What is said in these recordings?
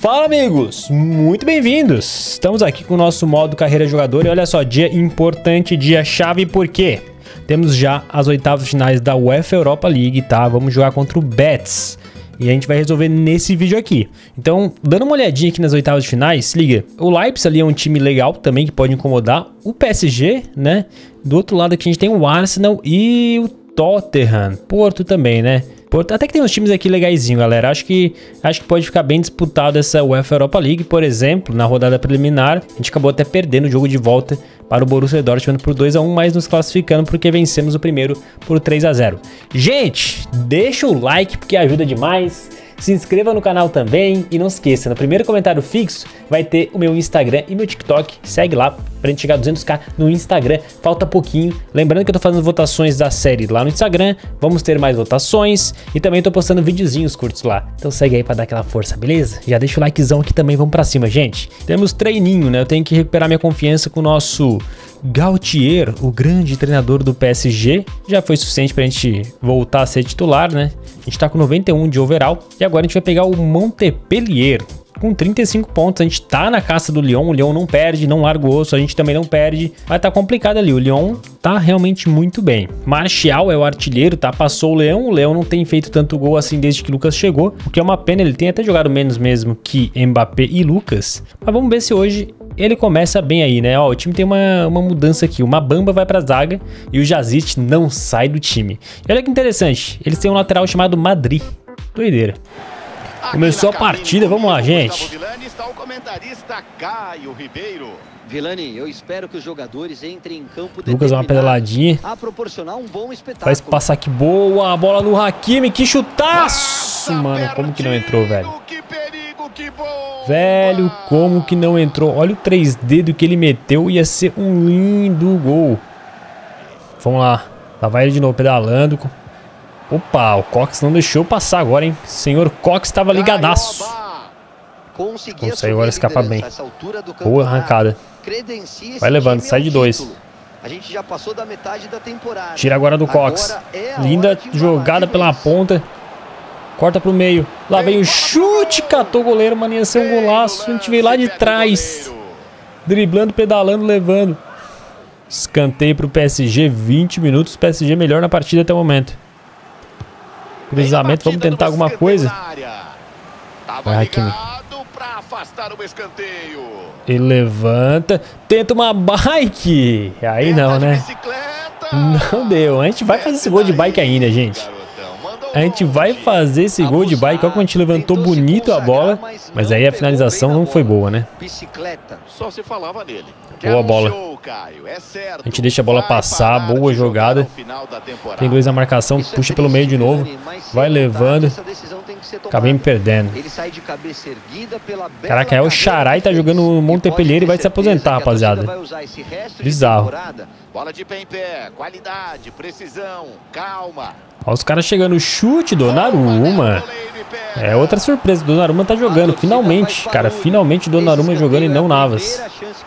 Fala, amigos, muito bem-vindos. Estamos aqui com o nosso modo carreira jogador e olha só, dia importante, dia chave, porque temos já as oitavas finais da UEFA Europa League, tá? Vamos jogar contra o Betis e a gente vai resolver nesse vídeo aqui. Então, dando uma olhadinha aqui nas oitavas de finais, se liga, o Leipzig ali é um time legal também que pode incomodar, o PSG, né? Do outro lado aqui a gente tem o Arsenal e o Tottenham, Porto também, né? Porto, até que tem uns times aqui legaisinho, galera. Acho que pode ficar bem disputado essa UEFA Europa League. Por exemplo, na rodada preliminar, a gente acabou até perdendo o jogo de volta para o Borussia Dortmund por 2 a 1, mas nos classificando porque vencemos o primeiro por 3 a 0. Gente, deixa o like porque ajuda demais. Se inscreva no canal também e não esqueça, no primeiro comentário fixo vai ter o meu Instagram e meu TikTok. Segue lá pra gente chegar a 200k no Instagram. Falta pouquinho. Lembrando que eu tô fazendo votações da série lá no Instagram. Vamos ter mais votações e também tô postando videozinhos curtos lá. Então segue aí pra dar aquela força, beleza? Já deixa o likezão aqui também, vamos pra cima, gente. Temos treininho, né? Eu tenho que recuperar minha confiança com o nosso Galtier, o grande treinador do PSG. Já foi suficiente pra gente voltar a ser titular, né? A gente tá com 91 de overall. E agora a gente vai pegar o Montpellier com 35 pontos. A gente tá na caça do Lyon. O Lyon não perde, não larga o osso. A gente também não perde. Mas tá complicado ali. O Lyon tá realmente muito bem. Martial é o artilheiro, tá? Passou o Leão. O Leão não tem feito tanto gol assim desde que Lucas chegou. O que é uma pena. Ele tem até jogado menos mesmo que Mbappé e Lucas. Mas vamos ver se hoje ele começa bem aí, né? Ó, o time tem uma mudança aqui. O Mabamba vai pra zaga e o Jazic não sai do time. E olha que interessante. Eles têm um lateral chamado Madrid. Doideira. Começou a partida, vamos lá, gente. Vilani, eu espero que os jogadores entrem em campo. Lucas, uma pedaladinha. Faz passar que boa. A bola no Hakimi, que chutaço. Mano, como que não entrou, velho? Velho, como que não entrou? Olha o 3D do que ele meteu. Ia ser um lindo gol. Vamos lá. Lá vai ele de novo pedalando. Opa, o Cox não deixou passar agora, hein? O senhor Cox estava ligadaço. Consegue agora escapar bem. Boa arrancada. Vai levando, sai de 2. Tira agora do Cox. Linda jogada pela ponta. Corta pro meio. Lá vem o chute. Catou o goleiro, mano. Ia ser um golaço. A gente veio lá de trás. Driblando, pedalando, levando. Escanteio pro PSG. 20 minutos. O PSG melhor na partida até o momento. Cruzamento, vamos tentar alguma coisa. Vai, Hakimi. Ele levanta. Tenta uma bike. Aí não, né? Não deu. A gente vai fazer esse gol de bike ainda, gente. A gente vai fazer esse gol de bike. Olha como a gente levantou bonito a bola. Mas aí a finalização não foi boa, né? Boa bola. A gente deixa a bola passar. Boa jogada. Tem 2 na marcação. Puxa pelo meio de novo. Vai levando. Acabei me perdendo. Caraca, é o Xarai tá jogando no Montpellier e vai se aposentar, rapaziada. Bizarro. Olha os caras chegando. Chute, Donnarumma. É outra surpresa. Donnarumma tá jogando. Finalmente, cara. Finalmente Donnarumma jogando e não Navas.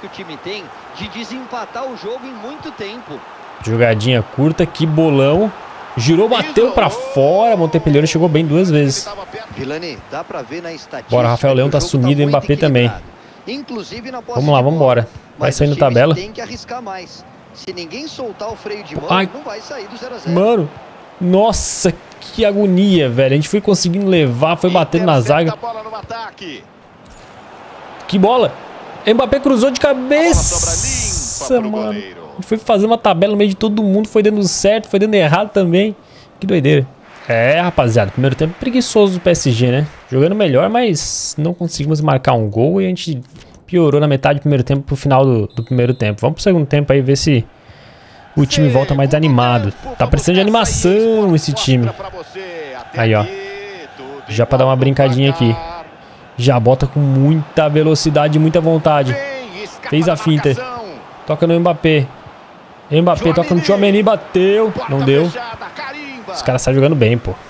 Jogadinha curta. Que bolão. Girou, bateu pra fora. Montpellier chegou bem 2 vezes. Bora, Rafael Leão tá sumido. Mbappé também. Vamos lá, vamos embora. Vai saindo tabela. Ai, mano. Nossa, que agonia, velho. A gente foi conseguindo levar, foi batendo na zaga. Que bola. Mbappé cruzou de cabeça, mano. A gente foi fazer uma tabela no meio de todo mundo. Foi dando certo, foi dando errado também. Que doideira. É, rapaziada, primeiro tempo preguiçoso do PSG, né? Jogando melhor, mas não conseguimos marcar um gol. E a gente piorou na metade do primeiro tempo pro final do primeiro tempo. Vamos pro segundo tempo aí ver se o time volta mais animado. Tá precisando de animação esse time. Aí, ó. Já pra dar uma brincadinha aqui. Já bota com muita velocidade e muita vontade. Fez a finta. Toca no Mbappé. Mbappé toca no Tchouaméni. Bateu. Não deu. Os caras saem jogando bem, pô.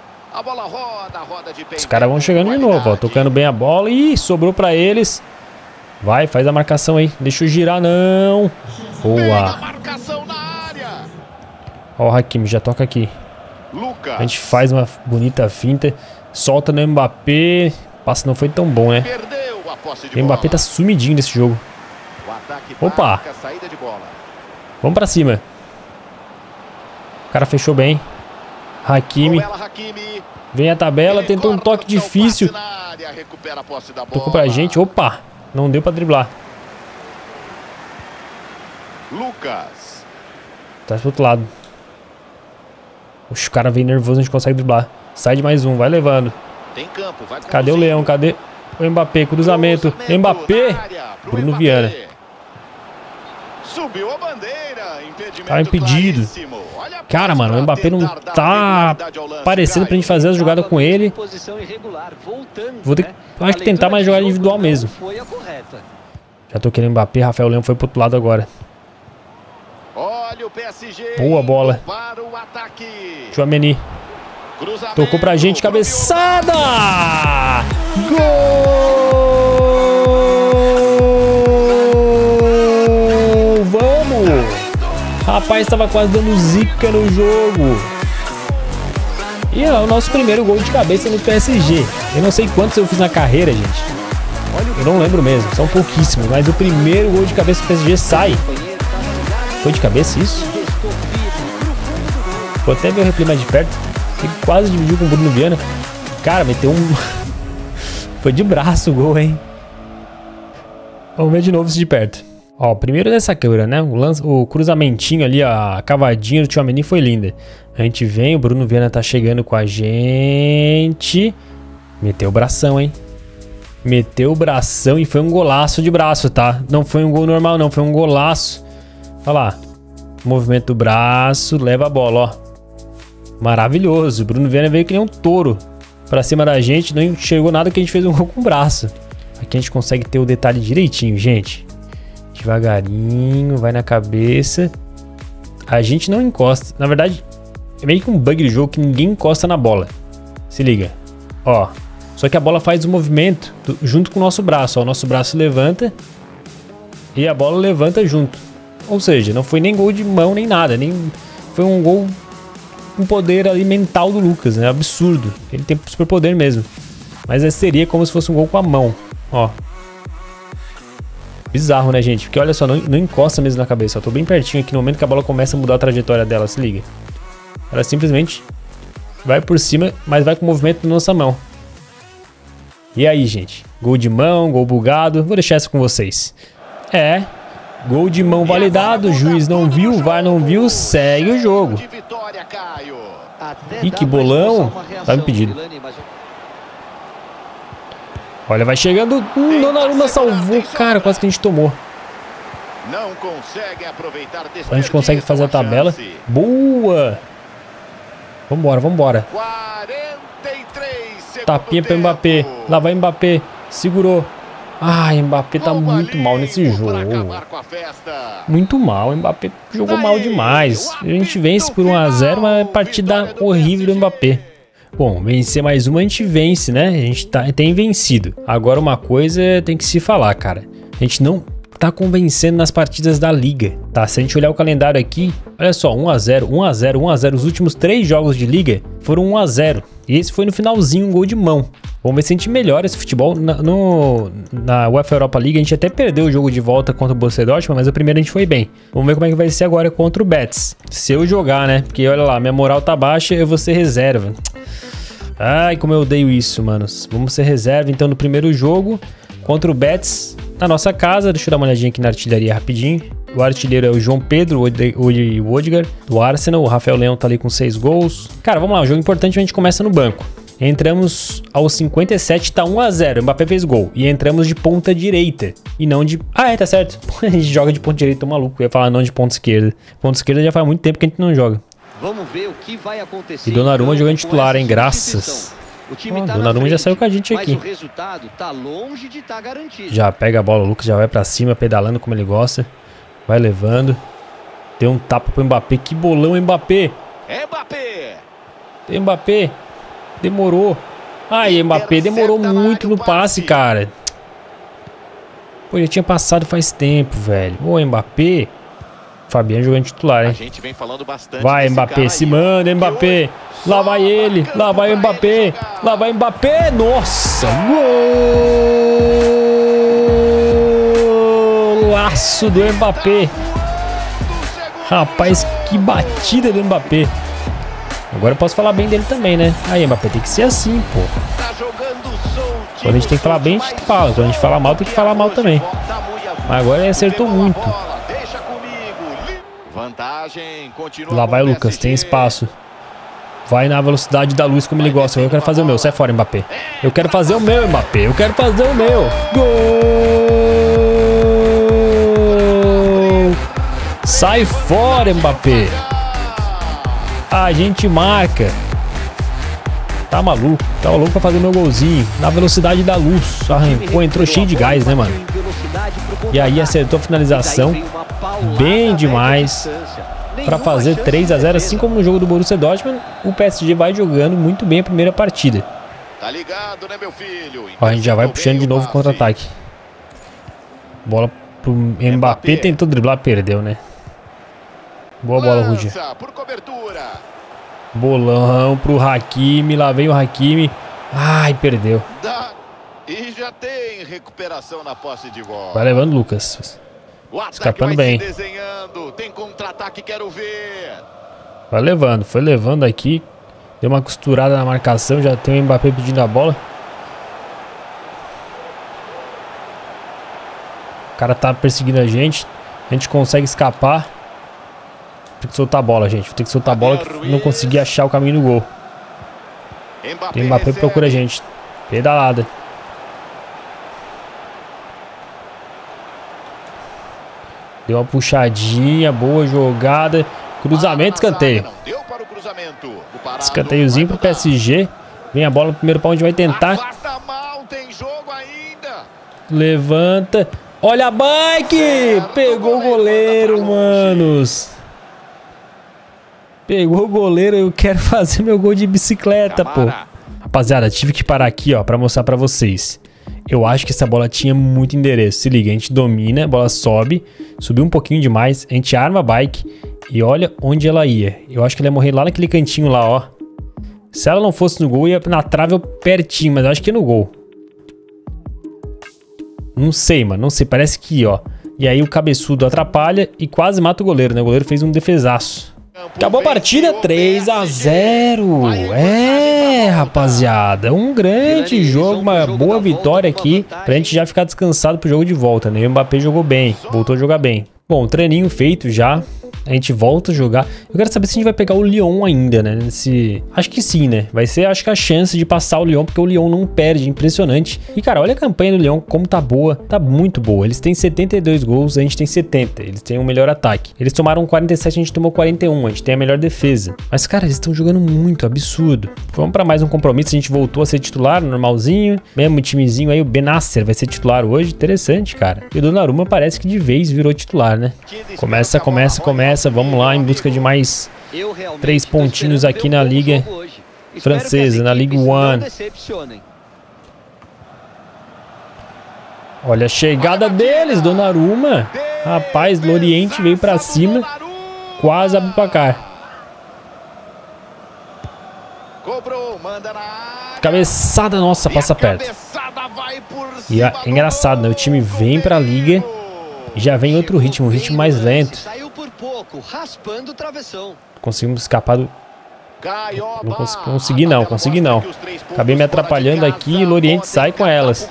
Os caras vão chegando de novo, ó. Tocando bem a bola. Ih, sobrou pra eles. Vai, faz a marcação aí. Deixa eu girar, não. Boa. Ó o Hakimi, já toca aqui. A gente faz uma bonita finta. Solta no Mbappé. passe não foi tão bom, né? O Mbappé tá sumidinho nesse jogo. Opa! Vamos pra cima. O cara fechou bem. Hakimi. Vem a tabela, tentou um toque difícil. Tocou pra gente. Opa! Não deu pra driblar. Lucas. Tá pro outro lado. Oxe, o cara vem nervoso, a gente consegue driblar. Sai de mais um, vai levando. Cadê o Leão? Cadê o Mbappé? Cruzamento. Mbappé. Bruno Viana. Subiu a bandeira. Tá impedido. Cara, mano, o Mbappé não tá parecendo pra gente fazer as jogadas com ele. Vou ter que, acho que tentar mais jogada individual mesmo. Já tô querendo Mbappé. Rafael Leão foi pro outro lado agora. Boa bola. Tchouaméni. Tocou pra gente, cabeçada! Gol! Vamos! Rapaz, tava quase dando zica no jogo. E é o nosso primeiro gol de cabeça no PSG. Eu não sei quantos eu fiz na carreira, gente. Eu não lembro mesmo, são pouquíssimos. Mas o primeiro gol de cabeça do PSG sai. Foi de cabeça isso? Vou até ver o replay mais de perto. Ele quase dividiu com o Bruno Viana. Cara, meteu um... Foi de braço o gol, hein? Vamos ver de novo isso de perto. Ó, primeiro dessa câmera, né? O cruzamentinho ali, a cavadinha do Tchouaméni foi linda. A gente vem, o Bruno Viana tá chegando com a gente. Meteu o bração, hein? Meteu o bração e foi um golaço de braço, tá? Não foi um gol normal, não. Foi um golaço. Olha lá. Movimento do braço, leva a bola, ó. Maravilhoso. O Bruno Viana veio que nem um touro pra cima da gente. Não enxergou nada que a gente fez um gol com o braço. Aqui a gente consegue ter o detalhe direitinho, gente. Devagarinho, vai na cabeça. A gente não encosta. Na verdade, é meio que um bug do jogo que ninguém encosta na bola. Se liga. Ó. Só que a bola faz o movimento junto com o nosso braço. Ó, o nosso braço levanta e a bola levanta junto. Ou seja, não foi nem gol de mão nem nada. Nem foi um gol com poder ali mental do Lucas, né? Absurdo. Ele tem super poder mesmo. Mas seria como se fosse um gol com a mão. Ó. Bizarro, né, gente? Porque olha só, não encosta mesmo na cabeça. Eu tô bem pertinho aqui no momento que a bola começa a mudar a trajetória dela. Se liga. Ela simplesmente vai por cima, mas vai com o movimento da nossa mão. E aí, gente? Gol de mão, gol bugado. Vou deixar isso com vocês. É. Gol de mão validado. O juiz não viu, o VAR não viu. Segue o jogo. Ih, que bolão. Tá impedido. Olha, vai chegando. Donnarumma salvou. Cara, quase que a gente tomou. A gente consegue fazer a tabela. Boa. Vambora, vambora. Tapinha para Mbappé. Lá vai Mbappé. Segurou. Ai, Mbappé tá muito mal nesse jogo. Muito mal. Mbappé jogou mal demais. A gente vence por 1 a 0, mas partida horrível do Mbappé. Bom, vencer mais uma a gente vence, né? A gente tem vencido. Agora uma coisa tem que se falar, cara. A gente não tá convencendo nas partidas da Liga, tá? Se a gente olhar o calendário aqui, olha só, 1 a 0, 1 a 0, 1 a 0. Os últimos 3 jogos de Liga foram 1 a 0. E esse foi no finalzinho, um gol de mão. Vamos ver se a gente melhora esse futebol. Na UEFA Europa League a gente até perdeu o jogo de volta contra o Borussia Dortmund, mas o primeiro a gente foi bem. Vamos ver como é que vai ser agora contra o Betis. Se eu jogar, né? Porque olha lá, minha moral tá baixa, eu vou ser reserva. Ai, como eu odeio isso, manos. Vamos ser reserva então no primeiro jogo contra o Betis na nossa casa. Deixa eu dar uma olhadinha aqui na artilharia rapidinho. O artilheiro é o João Pedro, o Odegaard do Arsenal. O Rafael Leão tá ali com 6 gols. Cara, vamos lá, um jogo importante, a gente começa no banco. Entramos aos 57, tá 1 a 0. O Mbappé fez gol. E entramos de ponta direita. E não de... Ah, é, tá certo. A gente joga de ponta direita, tô maluco. Eu ia falar não de ponta esquerda. Ponta esquerda já faz muito tempo que a gente não joga. Vamos ver o que vai acontecer. E Donnarumma jogando titular, hein? Graças. Donnarumma já saiu com a gente aqui. Mas o resultado tá longe de estar garantido. Já pega a bola, o Lucas já vai pra cima, pedalando como ele gosta. Vai levando. Deu um tapa pro Mbappé. Que bolão, Mbappé. Mbappé. Demorou. Ai, Mbappé demorou muito no passe, cara. Pô, já tinha passado faz tempo, velho. Ô, Mbappé. Fabiano jogando titular, hein? Vai, Mbappé, se manda, Mbappé. Lá vai ele, lá vai o Mbappé. Lá vai o Mbappé. Nossa. Nossa, golaço do Mbappé. Rapaz, que batida do Mbappé. Agora eu posso falar bem dele também, né? Aí, Mbappé, tem que ser assim, pô. Quando a gente tem que falar bem, a gente fala. Quando a gente fala mal, tem que falar mal também. Mas agora ele acertou muito. Lá vai o Lucas, tem espaço. Vai na velocidade da luz como ele gosta. Eu quero fazer o meu, sai fora, Mbappé. Eu quero fazer o meu, Mbappé. Eu quero fazer o meu. Gol! Sai fora, Mbappé. A gente marca. Tá maluco pra fazer meu golzinho. Na velocidade da luz. Arrancou, entrou cheio de gás, né, mano? E aí acertou a finalização. Bem demais. Pra fazer 3 a 0, assim como no jogo do Borussia Dortmund, o PSG vai jogando muito bem a primeira partida. Tá ligado, né, meu filho? Ó, a gente já vai puxando de novo o contra-ataque. Bola pro Mbappé, tentou driblar, perdeu, né? Boa bola, Rudiger. Bolão pro Hakimi, lá vem o Hakimi. Ai, perdeu. E já tem recuperação na posse de bola. Vai levando o Lucas. Escapando bem. Tem contra-ataque, quero ver. Vai levando, foi levando aqui. Deu uma costurada na marcação, já tem o Mbappé pedindo a bola. O cara tá perseguindo a gente consegue escapar. Tem que soltar a bola, gente. Tem que soltar a bola que não consegui achar o caminho do gol. Tem o Mbappé que procura a gente. Pedalada. Deu uma puxadinha, boa jogada. Cruzamento, escanteio. Escanteiozinho pro PSG. Vem a bola no primeiro pau, onde vai tentar. Levanta. Olha a bike! Pegou o goleiro, manos. Pegou o goleiro. Eu quero fazer meu gol de bicicleta, pô. Rapaziada, tive que parar aqui, ó, pra mostrar pra vocês. Eu acho que essa bola tinha muito endereço. Se liga, a gente domina, a bola sobe. Subiu um pouquinho demais. A gente arma a bike. E olha onde ela ia. Eu acho que ela ia morrer lá naquele cantinho lá, ó. Se ela não fosse no gol, ia na trave ou pertinho. Mas eu acho que é no gol. Não sei, mano. Não sei. Parece que, ó. E aí o cabeçudo atrapalha e quase mata o goleiro, né? O goleiro fez um defesaço. Acabou a partida, 3 a 0. É, rapaziada, um grande jogo, uma boa vitória aqui pra gente já ficar descansado pro jogo de volta, né? O Mbappé jogou bem, voltou a jogar bem. Bom, treininho feito já. A gente volta a jogar. Eu quero saber se a gente vai pegar o Lyon ainda, né? Acho que sim, né? Vai ser, acho que a chance de passar o Lyon, porque o Lyon não perde. Impressionante. E, cara, olha a campanha do Lyon, como tá boa. Tá muito boa. Eles têm 72 gols, a gente tem 70. Eles têm o melhor ataque. Eles tomaram 47, a gente tomou 41. A gente tem a melhor defesa. Mas, cara, eles estão jogando muito, absurdo. Vamos pra mais um compromisso. A gente voltou a ser titular, normalzinho. Mesmo timezinho aí, o Benasser vai ser titular hoje. Interessante, cara. E o Donnarumma parece que de vez virou titular, né? Começa. Vamos lá em busca de mais 3 pontinhos aqui na Liga Francesa, na Ligue 1. Olha a chegada deles, Donnarumma. Rapaz, Loriente veio pra cima. Quase abre o placar. Cabeçada, nossa, passa perto. E é engraçado, né? O time vem pra Liga e já vem outro ritmo, um ritmo mais lento. Conseguimos escapar do... Não consegui não. Acabei me atrapalhando aqui e Loriente sai com elas.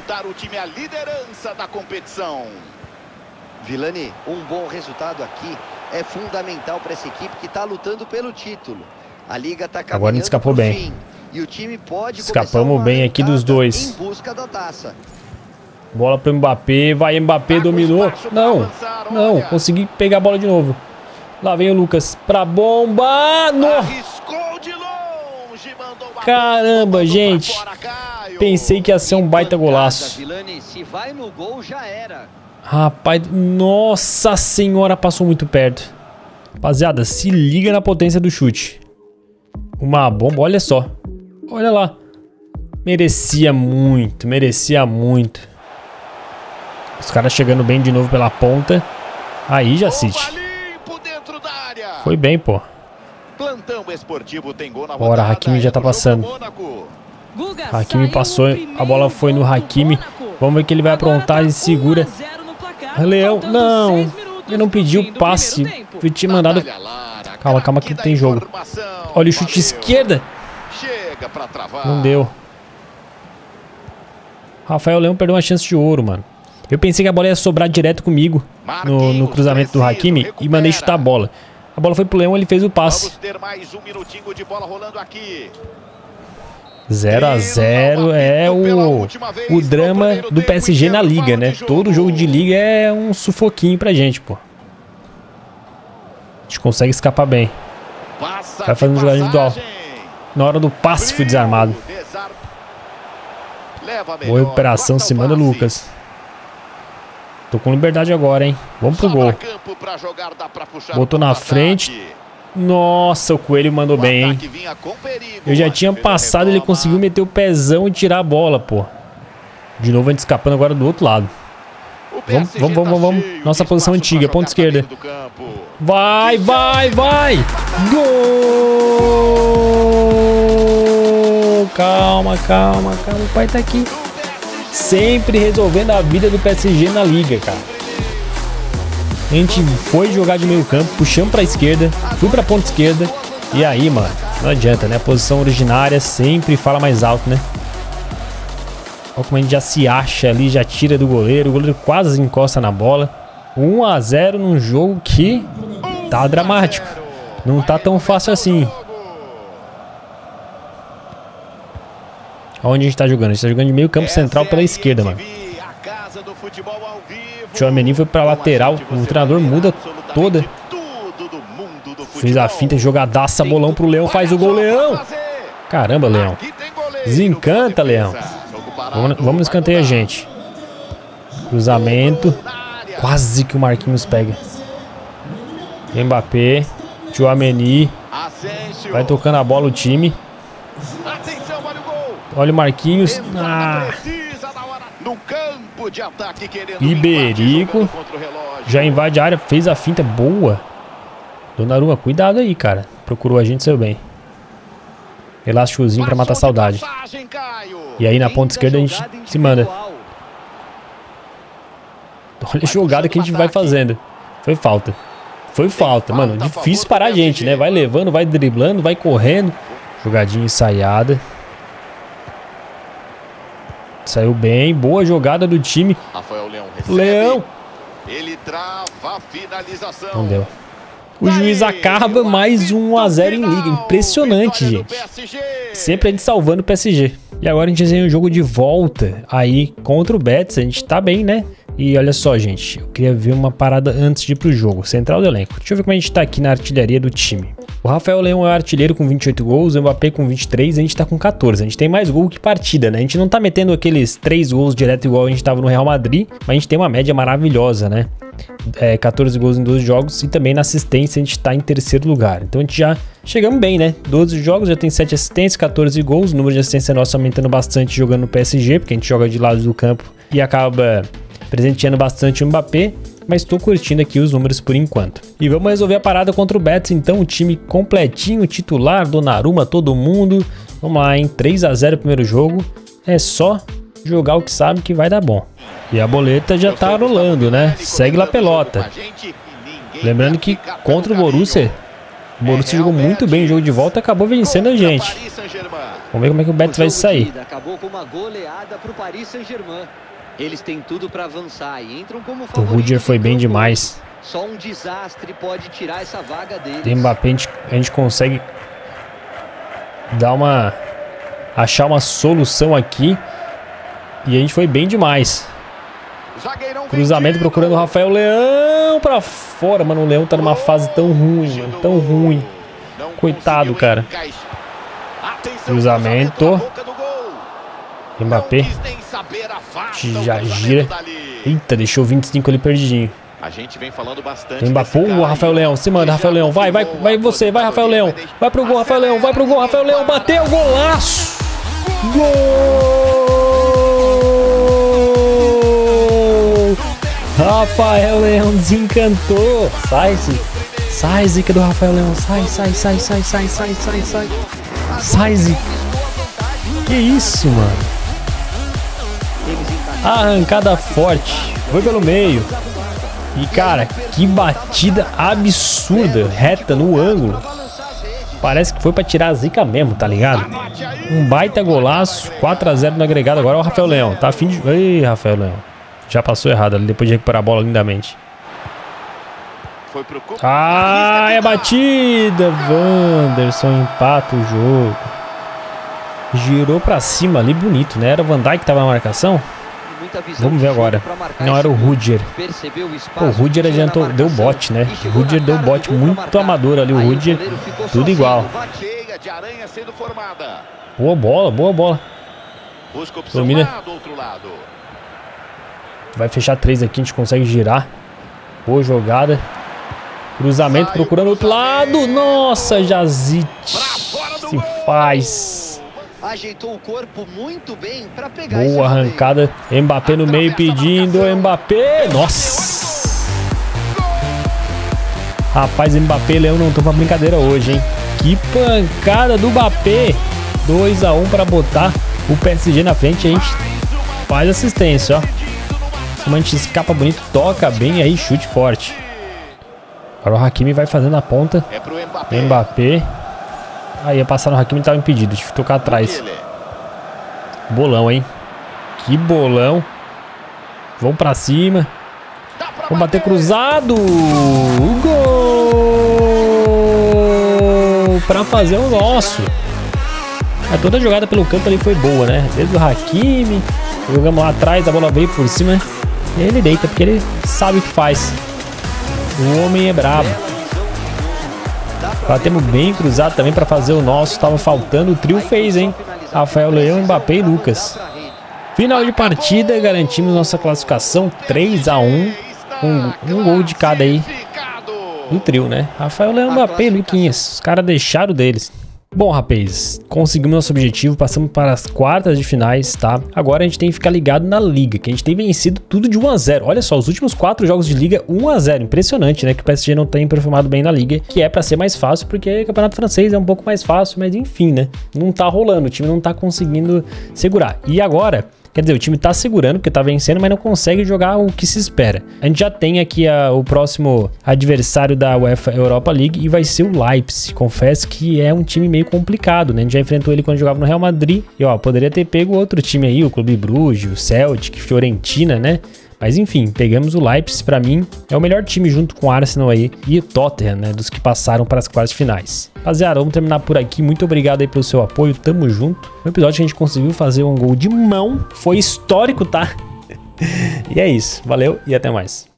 Vilani, um bom resultado aqui é fundamental para essa equipe que está lutando pelo título. A liga tá agora a gente escapou bem. E o time pode escapamos bem aqui dos dois. Em busca da taça. Bola pro Mbappé, vai Mbappé, dominou. Não, consegui pegar a bola de novo. Lá vem o Lucas pra bomba. Caramba, gente. Pensei que ia ser um baita golaço. Rapaz, nossa senhora, passou muito perto. Rapaziada, se liga na potência do chute. Uma bomba, olha só. Olha lá. Merecia muito. Os caras chegando bem de novo pela ponta. Aí, Jacite. Foi bem, pô. Bora, Hakimi já tá passando. Hakimi passou, a bola foi no Hakimi. Vamos ver o que ele vai aprontar e segura. Leão, não. Ele não pediu o passe. Eu tinha mandado... Calma, calma que tem jogo. Olha o chute esquerda. Não deu. Rafael Leão perdeu uma chance de ouro, mano. Eu pensei que a bola ia sobrar direto comigo no cruzamento do Hakimi e mandei chutar a bola. A bola foi pro Leão, ele fez o passe. 0 a 0 é o drama do PSG na liga, né? Todo jogo de liga é um sufoquinho pra gente, pô. A gente consegue escapar bem. Vai fazendo jogada individual. Na hora do passe fui desarmado. Boa recuperação, se manda, Lucas. Tô com liberdade agora, hein? Vamos pro gol. Botou na frente. Nossa, o Coelho mandou bem, hein? Eu já tinha passado, ele conseguiu meter o pezão e tirar a bola, pô. De novo a gente escapando agora do outro lado. Vamos. Nossa posição antiga, ponta esquerda. Vai, vai, vai! Gol! Calma, calma, calma. O pai tá aqui. Sempre resolvendo a vida do PSG na liga, cara. A gente foi jogar de meio campo, puxamos pra esquerda, fui pra ponta esquerda. E aí, mano, não adianta, né? A posição originária sempre fala mais alto, né? Olha como a gente já se acha ali, já tira do goleiro. O goleiro quase encosta na bola. 1 a 0 num jogo que tá dramático. Não tá tão fácil assim. Onde a gente tá jogando? A gente tá jogando de meio campo central pela esquerda, mano. O Tchouaméni foi pra lateral. O treinador muda toda. Fez a finta, jogadaça, bolão pro Leão. Faz o gol, Leão. Caramba, Leão. Desencanta, Leão. Vamos no escanteio, gente. Cruzamento. Quase que o Marquinhos pega. Mbappé. Tchouaméni. Vai tocando a bola o time. Olha o Marquinhos. Ah. Iberico. Já invade a área. Fez a finta. Boa. Donnarumma, cuidado aí, cara. Procurou a gente, saiu bem. Elásticozinho pra matar a saudade. E aí na ponta esquerda a gente se manda. Olha a jogada que a gente vai fazendo. Foi falta. Foi falta, mano. Difícil parar a gente, né? Vai levando, vai driblando, vai correndo. Jogadinha ensaiada. Saiu bem. Boa jogada do time. Leão. Ele trava a finalização. Não deu. O juiz acaba mais 1 a 0 em liga. Impressionante, gente. Sempre a gente salvando o PSG. E agora a gente tem um jogo de volta aí contra o Betis. A gente tá bem, né? E olha só, gente. Eu queria ver uma parada antes de ir pro jogo. Central do elenco. Deixa eu ver como a gente tá aqui na artilharia do time. O Rafael Leão é o artilheiro com 28 gols. O Mbappé com 23. A gente tá com 14. A gente tem mais gol que partida, né? A gente não tá metendo aqueles 3 gols direto igual a gente tava no Real Madrid. Mas a gente tem uma média maravilhosa, né? 14 gols em 12 jogos e também na assistência a gente tá em terceiro lugar. Então a gente já chegamos bem, né? 12 jogos, já tem 7 assistências, 14 gols. O número de assistência nosso aumentando bastante jogando no PSG, porque a gente joga de lado do campo e acaba presenteando bastante o Mbappé. Mas tô curtindo aqui os números por enquanto. E vamos resolver a parada contra o Betis, então. O time completinho, titular, Donnarumma, todo mundo. Vamos lá, hein? 3 a 0 primeiro jogo. É só jogar o que sabe que vai dar bom. E a boleta já tá rolando, né? Segue lá a pelota. Lembrando que contra o Borussia jogou muito bem o jogo de volta e acabou vencendo a gente. Vamos ver como é que o Betis vai sair. Acabou com uma goleada pro Paris Saint-Germain. Eles têm tudo para avançar e entram como o Rudiger foi bem demais. Só um desastre pode tirar essa vaga deles. Tem Mbappé, a gente consegue achar uma solução aqui. E a gente foi bem demais. Cruzamento procurando o Rafael Leão pra fora, mano. O Leão tá numa fase tão ruim, mano. Tão ruim. Coitado, cara. Cruzamento. Mbappé. Já gira. Eita, deixou 25 ali perdidinho. Tem Mbappé, o Rafael Leão. Se manda, Rafael Leão. Vai você, vai, Rafael Leão. Vai pro gol, Rafael Leão. Vai pro gol, Rafael Leão. Bateu, golaço. Gol! Rafael Leão desencantou. Sai, zica do Rafael Leão. Sai. Sai, Zica. Que isso, mano? Arrancada forte. Foi pelo meio. E, cara, que batida absurda. Reta no ângulo. Parece que foi pra tirar a zica mesmo, tá ligado? Um baita golaço. 4 a 0 no agregado. Agora é o Rafael Leão. Tá a fim de... Ei, Rafael Leão. Já passou errado ali depois de recuperar a bola lindamente. Ah, é a batida. Wanderson empata o jogo. Girou pra cima ali, bonito, né? Era o Van Dijk que tava na marcação. Vamos ver agora. Não, era o Rudiger. Pô, o Rudiger adiantou, deu bote, né? O Rudiger deu bote muito amador ali, o Rudiger. Tudo igual. Boa bola, boa bola. Domina. Vai fechar 3 aqui, a gente consegue girar. Boa jogada. Cruzamento procurando o outro lado. Nossa, Jazic se faz. Ajeitou o corpo muito bem para pegar. Boa arrancada. Mbappé no meio pedindo. Mbappé. Nossa. Rapaz, Mbappé e Leão não estão pra brincadeira hoje, hein? Que pancada do Mbappé. 2 a 1 para botar o PSG na frente. A gente faz assistência, ó. Como a gente escapa bonito, toca bem aí, chute forte. Agora o Hakimi vai fazendo a ponta. Mbappé. Aí ia passar no Hakimi e estava impedido. Deixa eu tocar atrás. Bolão, hein? Que bolão. Vamos pra cima. Vamos bater cruzado. Gol! Pra fazer o nosso. Toda a jogada pelo canto ali foi boa, né? Desde o Hakimi. Jogamos lá atrás, a bola veio por cima. E ele deita, porque ele sabe o que faz. O homem é brabo. Batemos bem cruzado também para fazer o nosso. Tava faltando, o trio fez, hein? Rafael Leão, Mbappé e Lucas. Final de partida, garantimos nossa classificação 3 a 1. Um gol de cada aí do trio, né? Rafael Leão, Mbappé e Luquinhas. Os caras deixaram deles. Bom, rapaz, conseguimos nosso objetivo, passamos para as quartas de finais, tá? Agora a gente tem que ficar ligado na Liga, que a gente tem vencido tudo de 1 a 0. Olha só, os últimos 4 jogos de Liga, 1 a 0. Impressionante, né? Que o PSG não tem performado bem na Liga, que é para ser mais fácil, porque o campeonato francês é um pouco mais fácil, mas enfim, né? Não tá rolando, o time não tá conseguindo segurar. E agora... Quer dizer, o time tá segurando porque tá vencendo, mas não consegue jogar o que se espera. A gente já tem aqui o próximo adversário da UEFA Europa League e vai ser o Leipzig. Confesso que é um time meio complicado, né? A gente já enfrentou ele quando jogava no Real Madrid. E ó, poderia ter pego outro time aí, o Clube Bruges, o Celtic, Fiorentina, né? Mas enfim, pegamos o Leipzig, pra mim, é o melhor time junto com o Arsenal aí e o Tottenham, né, dos que passaram para as quartas finais. Rapaziada, vamos terminar por aqui. Muito obrigado aí pelo seu apoio, tamo junto. No episódio que a gente conseguiu fazer um gol de mão, foi histórico, tá? E é isso, valeu e até mais.